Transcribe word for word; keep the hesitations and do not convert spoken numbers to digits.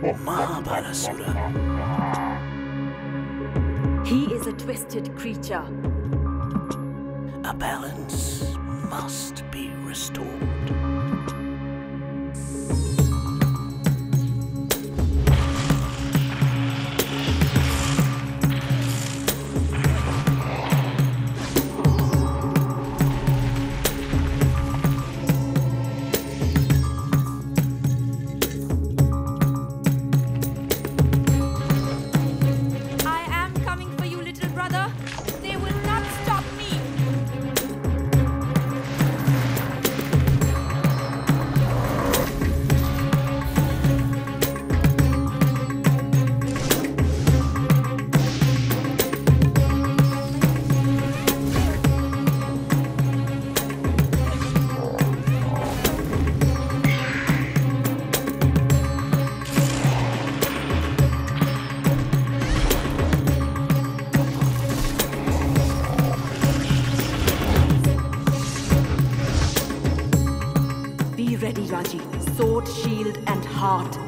Mahabalasura. He is a twisted creature. A balance must be restored. Be ready, Raji. Sword, shield, and heart.